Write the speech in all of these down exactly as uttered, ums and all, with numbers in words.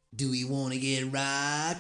Do we wanna get right?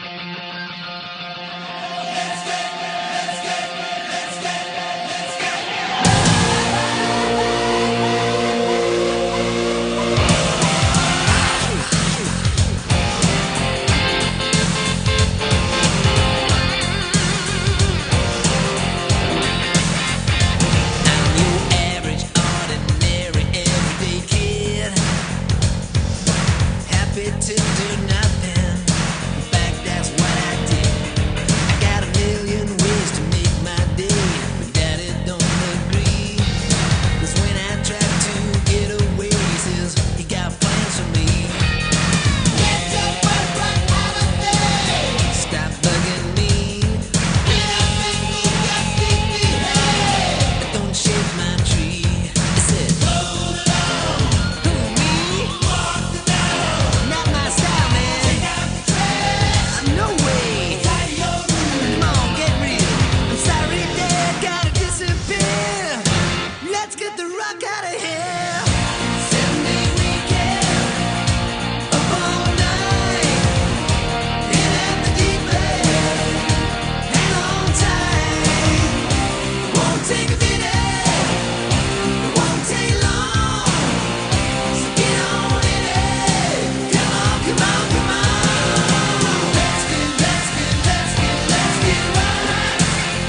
To do nothing. In fact, that's what I did. I got a million ways to make my day, but Daddy don't agree. 'Cause when I try to get away, he says he got plans for me. Get your butt right out of there. Stop bugging me. When I think you just keep me here. Don't shake my tree. He said, hold it on. Who, me? Walk the dog. Not my style, man. Take out the trash. No way. Tie your room. Come on, get real. I'm sorry, Dad, gotta disappear. Let's get the rock out of here. Seven-day weekend. Up all night. In at the deep end. Hang on tight. Won't take a minute. It won't take long. So get on in it. Come on, come on, come on. Let's get, let's get, let's get, let's get right.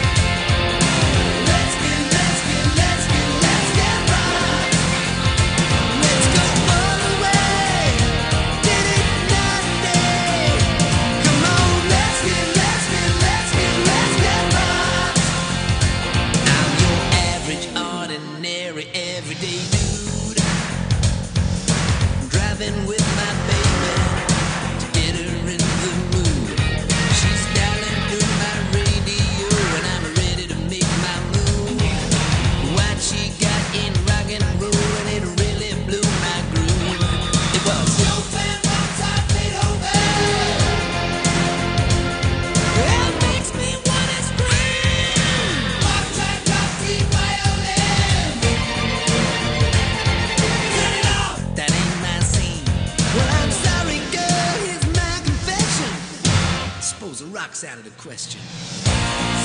Let's get, let's get, let's get, let's get right. Let's go all the way. Did it not day. Come on, let's get, let's get, let's get, let's get right. I'm your average, ordinary, everyday dude. Driving with my baby to get her in the mood. She's dialing through my radio and I'm ready to make my move. What she got in rock and roll and it really blew my groove. It was Chopin, Mozart, Beethoven. It makes me wanna scream. Mozart, drop D violin. Turn it off. That ain't my scene. Well, I'm sorry, girl. Here's my confession. Suppose the rock's out of the question.